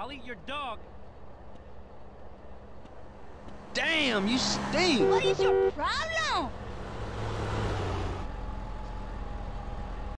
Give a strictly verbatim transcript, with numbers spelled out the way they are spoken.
I'll eat your dog. Damn, you stink! What is your problem?